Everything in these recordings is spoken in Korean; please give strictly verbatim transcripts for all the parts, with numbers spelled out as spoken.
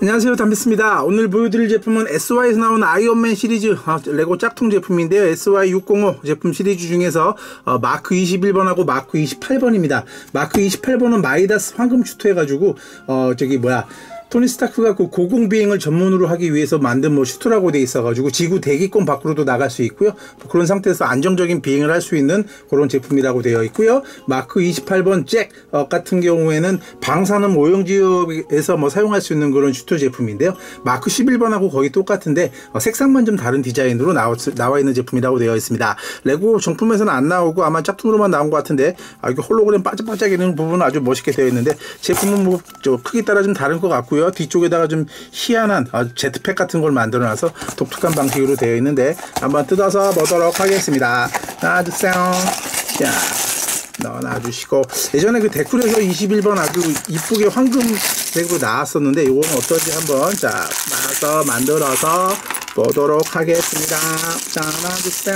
안녕하세요, 담비스입니다. 오늘 보여드릴 제품은 에스와이에서 나온 아이언맨 시리즈 어, 레고 짝퉁 제품인데요. 에스와이 육공오 제품 시리즈 중에서 어, 마크 이십일 번하고 마크 이십팔 번입니다. 마크 이십팔 번은 마이다스 황금 슈트해가지고 어 저기 뭐야 토니 스타크가 그 고공 비행을 전문으로 하기 위해서 만든 뭐 슈트라고 돼 있어가지고 지구 대기권 밖으로도 나갈 수 있고요. 그런 상태에서 안정적인 비행을 할 수 있는 그런 제품이라고 되어 있고요. 마크 이십팔 번 잭 어, 같은 경우에는 방사능 오염 지역에서 뭐 사용할 수 있는 그런 슈트 제품인데요. 마크 십일 번하고 거의 똑같은데 어, 색상만 좀 다른 디자인으로 나와, 나와 있는 제품이라고 되어 있습니다. 레고 정품에서는 안 나오고 아마 짝퉁으로만 나온 것 같은데 아, 이게 홀로그램 반짝반짝이는 부분은 아주 멋있게 되어 있는데 제품은 뭐 저 크기 따라 좀 다른 것 같고요. 뒤쪽에다가 좀 희한한 어, 제트팩 같은 걸 만들어 놔서 독특한 방식으로 되어 있는데 한번 뜯어서 보도록 하겠습니다. 놔주세요. 자, 넣어놔주시고 예전에 그 데쿨에서 이십일 번 아주 이쁘게 황금색으로 나왔었는데 이건 어떤지 한번 자 말아서 만들어서 보도록 하겠습니다. 자, 놔주세요.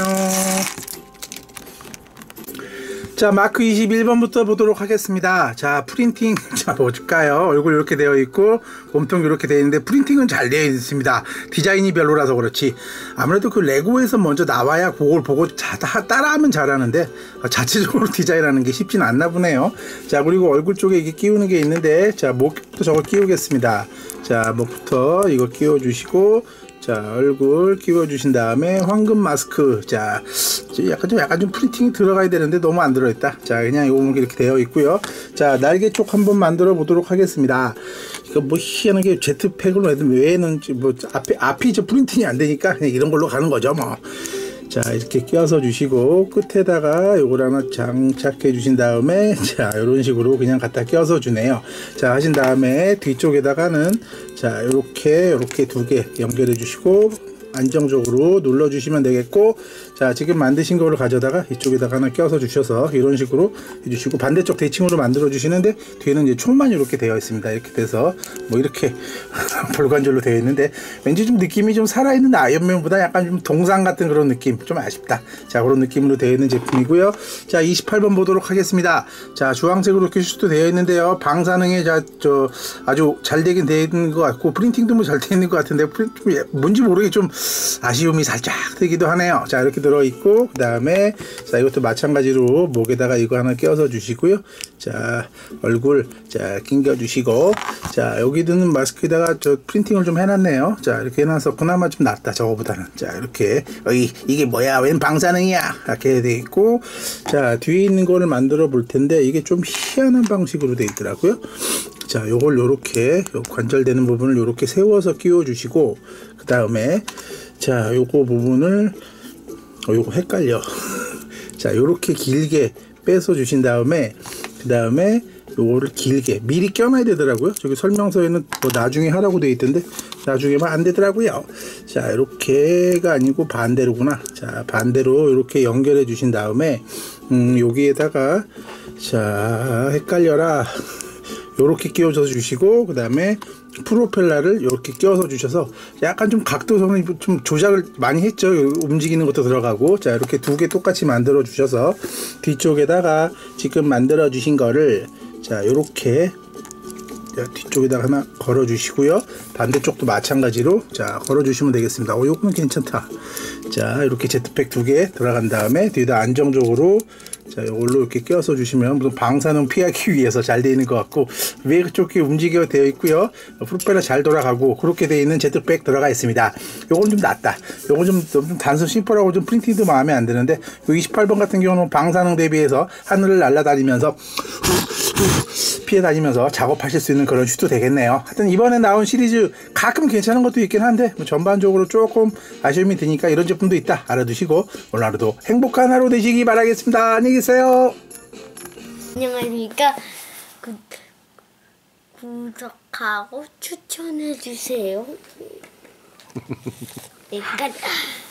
자, 마크 이십일 번부터 보도록 하겠습니다. 자, 프린팅, 자, 볼까요? 얼굴 이렇게 되어 있고, 몸통 이렇게 되어 있는데, 프린팅은 잘 되어 있습니다. 디자인이 별로라서 그렇지. 아무래도 그 레고에서 먼저 나와야 그걸 보고 자, 따라하면 잘하는데, 자체적으로 디자인하는 게 쉽진 않나 보네요. 자, 그리고 얼굴 쪽에 이게 끼우는 게 있는데, 자, 목부터 저걸 끼우겠습니다. 자, 목부터 이거 끼워주시고, 자, 얼굴 끼워주신 다음에 황금 마스크. 자, 약간 좀 약간 좀 프린팅이 들어가야 되는데 너무 안 들어있다. 자, 그냥 요거 이렇게 되어 있고요. 자, 날개 쪽 한번 만들어 보도록 하겠습니다. 이거 뭐 희한하게 제트팩으로 해도 외에는 뭐 앞에 앞이 저 프린팅이 안 되니까 그냥 이런 걸로 가는 거죠, 뭐. 자, 이렇게 껴서 주시고 끝에다가 요걸 하나 장착해 주신 다음에 자, 이런 식으로 그냥 갖다 껴서 주네요. 자, 하신 다음에 뒤쪽에다가는 자, 요렇게 요렇게 두 개 연결해 주시고 안정적으로 눌러 주시면 되겠고, 자, 지금 만드신 거를 가져다가 이쪽에다가 하나 껴서 주셔서 이런 식으로 해주시고 반대쪽 대칭으로 만들어 주시는데 뒤에는 이제 총만 이렇게 되어 있습니다. 이렇게 돼서 뭐 이렇게 볼관절로 되어 있는데 왠지 좀 느낌이 좀 살아있는 아이언맨보다 약간 좀 동상 같은 그런 느낌, 좀 아쉽다. 자, 그런 느낌으로 되어 있는 제품이고요. 자, 이십팔 번 보도록 하겠습니다. 자, 주황색으로 이렇게 슈트 되어 있는데요. 방사능에 자, 저 아주 잘 되긴 되어 있는 것 같고 프린팅도 뭐 잘 되어 있는 것 같은데 뭔지 모르게 좀 아쉬움이 살짝 되기도 하네요. 자, 이렇게 들어있고 그 다음에 자, 이것도 마찬가지로 목에다가 이거 하나 껴서 주시고요. 자, 얼굴 자 낑겨 주시고 자, 여기 드는 마스크에다가 저 프린팅을 좀 해놨네요. 자, 이렇게 해놔서 그나마 좀 낫다, 저거보다는. 자, 이렇게 어이 이게 뭐야, 웬 방사능이야, 이렇게 돼 있고, 자, 뒤에 있는 거를 만들어 볼 텐데 이게 좀 희한한 방식으로 돼 있더라고요. 자, 요걸 요렇게 요 관절되는 부분을 요렇게 세워서 끼워 주시고 그 다음에 자, 요거 부분을 어, 요거 헷갈려. 자, 요렇게 길게 빼서 주신 다음에 그 다음에 요거를 길게 미리 껴놔야 되더라고요. 저기 설명서에는 뭐 나중에 하라고 되어 있던데 나중에만 안 되더라고요. 자, 이렇게가 아니고 반대로구나. 자, 반대로 이렇게 연결해 주신 다음에 음, 여기에다가 자, 헷갈려라. 요렇게 끼워서 주시고 그 다음에 프로펠러를 이렇게 끼워서 주셔서 약간 좀 각도선을 좀 조작을 많이 했죠. 움직이는 것도 들어가고. 자, 이렇게 두 개 똑같이 만들어 주셔서 뒤쪽에다가 지금 만들어 주신 거를 자, 요렇게 뒤쪽에다가 하나 걸어 주시고요. 반대쪽도 마찬가지로 자, 걸어 주시면 되겠습니다. 어, 요거는 괜찮다. 자, 이렇게 제트팩 두 개 들어간 다음에 뒤에다 안정적으로 자, 이걸로 이렇게 껴서 주시면 무슨 방사능 피하기 위해서 잘 되어 있는 것 같고 위에 그쪽에 움직여 되어 있고요. 프로펠러 잘 돌아가고 그렇게 되어 있는 제트팩 들어가 있습니다. 요건 좀 낫다. 요건 좀, 좀 단순 심플하고 좀 프린팅도 마음에 안 드는데 요 이십팔 번 같은 경우는 방사능 대비해서 하늘을 날아다니면서 피해 다니면서 작업하실 수 있는 그런 슈트 되겠네요. 하여튼 이번에 나온 시리즈 가끔 괜찮은 것도 있긴 한데 뭐 전반적으로 조금 아쉬움이 드니까 이런 제품도 있다 알아두시고 오늘 하루도 행복한 하루 되시기 바라겠습니다. 안녕히 계세요. 안녕하십니까. 구, 구독하고 추천해주세요. 네, 끝.